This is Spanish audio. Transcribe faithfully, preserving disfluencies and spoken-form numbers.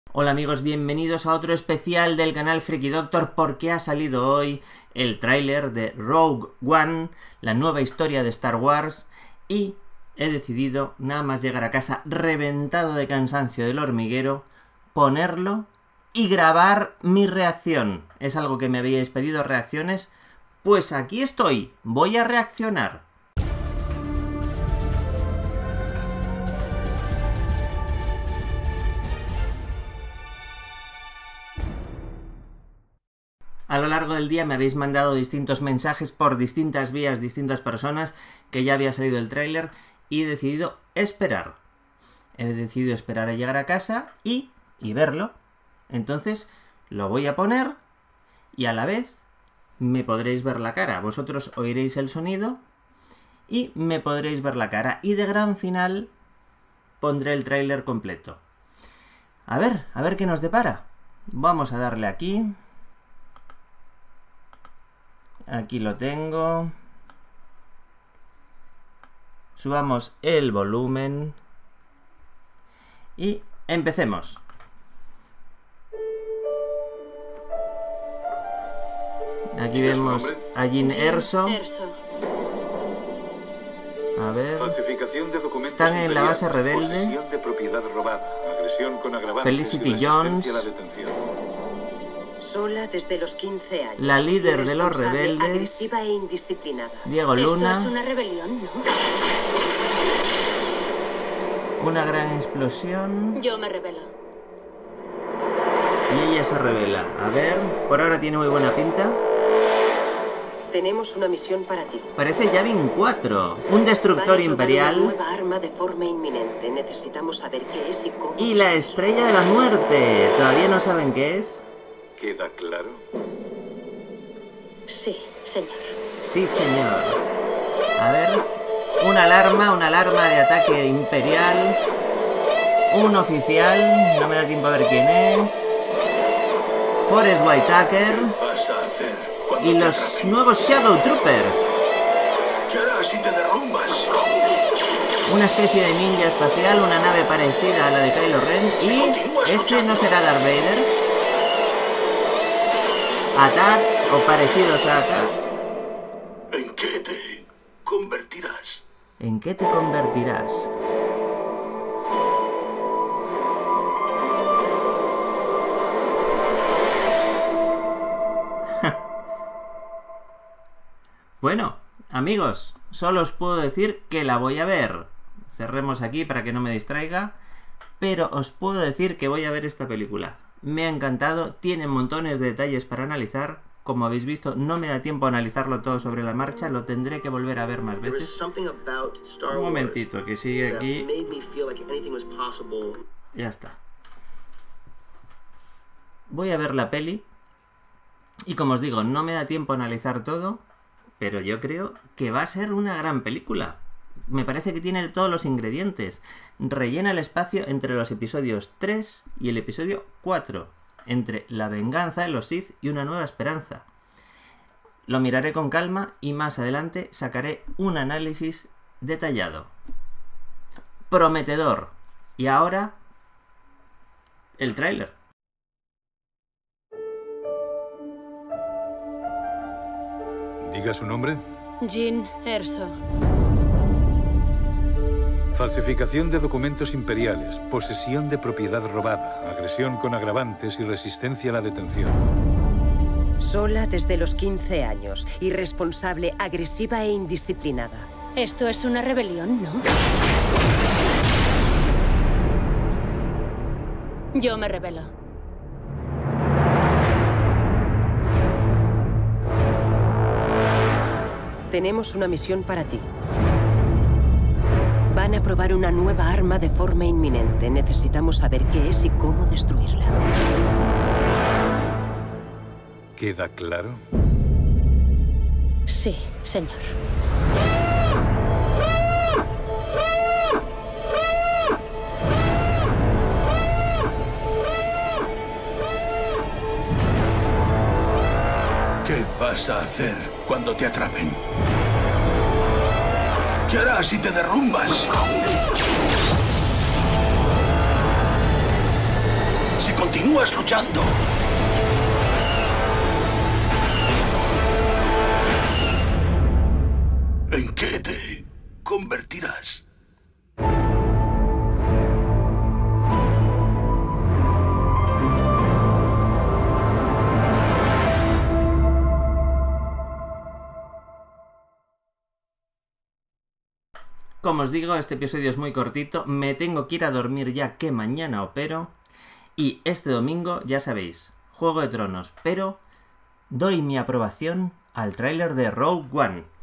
Hola amigos, bienvenidos a otro especial del canal Freaky Doctor, porque ha salido hoy el tráiler de Rogue One, la nueva historia de Star Wars, y he decidido, nada más llegar a casa reventado de cansancio del hormiguero, ponerlo y grabar mi reacción. Es algo que me habíais pedido, reacciones, pues aquí estoy, voy a reaccionar. A lo largo del día me habéis mandado distintos mensajes por distintas vías, distintas personas, que ya había salido el tráiler y he decidido esperar. He decidido esperar a llegar a casa y, y verlo. Entonces lo voy a poner y a la vez me podréis ver la cara. Vosotros oiréis el sonido y me podréis ver la cara. Y de gran final pondré el tráiler completo. A ver, a ver qué nos depara. Vamos a darle aquí. Aquí lo tengo. Subamos el volumen. Y empecemos. Aquí vemos a Jyn Erso. A ver. Falsificación de documentos están en la base rebelde. Posesión de propiedad robada, agresión con agravantes Felicity y resistencia Jones. a la detención. Sola desde los quince años. La líder de los rebeldes. Agresiva e indisciplinada. Diego Luna. Esto es una rebelión, ¿no? Una gran explosión. Yo me rebelo. Y ella se revela. A ver, por ahora tiene muy buena pinta. Tenemos una misión para ti. Parece Yavin cuatro. Un destructor Van a probar imperial. Una nueva arma de forma inminente. Necesitamos saber qué es y cómo. Y la estrella de la muerte. ¿Todavía no saben qué es? ¿Queda claro? Sí, señor. Sí, señor. A ver. Una alarma, una alarma de ataque imperial. Un oficial. No me da tiempo a ver quién es. Forrest Whitaker. ¿Qué vas a hacer cuando Y te los atrapen? nuevos Shadow Troopers. ¿Qué harás si te derrumbas? Una especie de ninja espacial, una nave parecida a la de Kylo Ren. Si Y continúas este luchando. no será Darth Vader. A T A T S o parecidos a T A T S. ¿En qué te convertirás? ¿En qué te convertirás? Bueno, amigos, solo os puedo decir que la voy a ver. Cerremos aquí para que no me distraiga. Pero os puedo decir que voy a ver esta película. Me ha encantado, tiene montones de detalles para analizar. Como habéis visto, no me da tiempo a analizarlo todo sobre la marcha, lo tendré que volver a ver más veces. Un momentito, que sigue aquí. Ya está. Voy a ver la peli. Y como os digo, no me da tiempo a analizar todo, pero yo creo que va a ser una gran película. Me parece que tiene todos los ingredientes. Rellena el espacio entre los episodios tres y el episodio cuatro. Entre la venganza de los Sith y una nueva esperanza. Lo miraré con calma y más adelante sacaré un análisis detallado. Prometedor. Y ahora, el tráiler. Diga su nombre. Jyn Erso. Falsificación de documentos imperiales, posesión de propiedad robada, agresión con agravantes y resistencia a la detención. Sola desde los quince años. Irresponsable, agresiva e indisciplinada. Esto es una rebelión, ¿no? Yo me rebelo. Tenemos una misión para ti. Van a probar una nueva arma de forma inminente. Necesitamos saber qué es y cómo destruirla. ¿Queda claro? Sí, señor. ¿Qué vas a hacer cuando te atrapen? ¿Qué harás si te derrumbas? si continúas luchando. ¿En qué te convertirás? Como os digo, este episodio es muy cortito, me tengo que ir a dormir ya que mañana opero. Y este domingo, ya sabéis, Juego de Tronos, pero doy mi aprobación al tráiler de Rogue One.